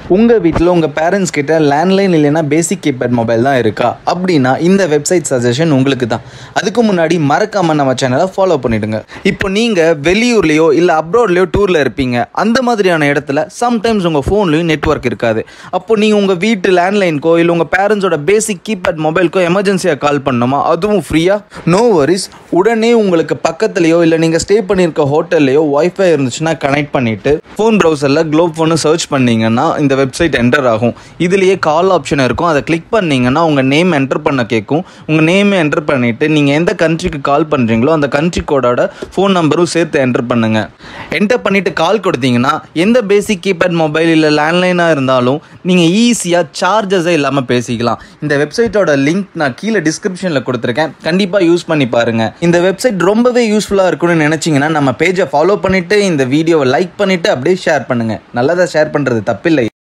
உங்கள் வீட்டில் உங்கள் பேரண்ட்ஸ் கிட்ட லேண்ட்லைன் இல்லைன்னா பேசிக் கீபேட் மொபைல் தான் இருக்கா அப்படின்னா இந்த வெப்சைட் சஜஷன் உங்களுக்கு தான். அதுக்கு முன்னாடி மறக்காமல் நம்ம சேனலை ஃபாலோ பண்ணிவிடுங்க. இப்போ நீங்கள் வெளியூர்லேயோ இல்லை அப்ராட்லேயோ டூரில் இருப்பீங்க. அந்த மாதிரியான இடத்துல சம்டைம்ஸ் உங்கள் ஃபோன்லேயும் நெட்வொர்க் இருக்காது. அப்போ நீங்கள் உங்கள் வீட்டு லேண்ட்லைனுக்கோ இல்லை உங்கள் பேரண்ட்ஸோட பேசிக் கீபேட் மொபைலுக்கோ எமர்ஜென்சியாக கால் பண்ணணுமா, அதுவும் ஃப்ரீயாக, நோ வரிஸ். உடனே உங்களுக்கு பக்கத்துலேயோ இல்லை நீங்கள் ஸ்டே பண்ணியிருக்க ஹோட்டல்லையோ ஒய்ஃபை இருந்துச்சுன்னா கனெக்ட் பண்ணிவிட்டு ஃபோன் ப்ரௌசரில் குளோப் ஃபோனு சர்ச் பண்ணிங்கன்னா இந்த வெப்சைட் என்டர் ஆகும். இதுலேயே கால் ஆப்ஷன் இருக்கும். அதை கிளிக் பண்ணிங்கன்னா உங்கள் நேம் என்டர் பண்ண கேட்கும். உங்கள் நேமை என்டர் பண்ணிவிட்டு நீங்கள் எந்த கண்ட்ரிக்கு கால் பண்ணுறீங்களோ அந்த கண்ட்ரி கோடோட ஃபோன் நம்பரும் சேர்த்து என்டர் பண்ணுங்கள். என்டர் பண்ணிவிட்டு கால் கொடுத்தீங்கன்னா எந்த பேசிக் கீபேட் மொபைல் இல்லை லேண்ட்லைனாக இருந்தாலும் நீங்கள் ஈஸியாக சார்ஜஸே இல்லாமல் பேசிக்கலாம். இந்த வெப்சைட்டோட லிங்க் நான் கீழே டிஸ்கிரிப்ஷனில் கொடுத்துருக்கேன். கண்டிப்பாக யூஸ் பண்ணி பாருங்கள். இந்த வெப்சைட் ரொம்பவே யூஸ்ஃபுல்லாக இருக்குன்னு நினச்சிங்கன்னா நம்ம பேஜை ஃபாலோ பண்ணிவிட்டு இந்த வீடியோவை லைக் பண்ணிவிட்டு அப்படியே ஷேர் பண்ணுங்கள். நல்லதாக ஷேர் பண்ணுறது தப்பில்லை.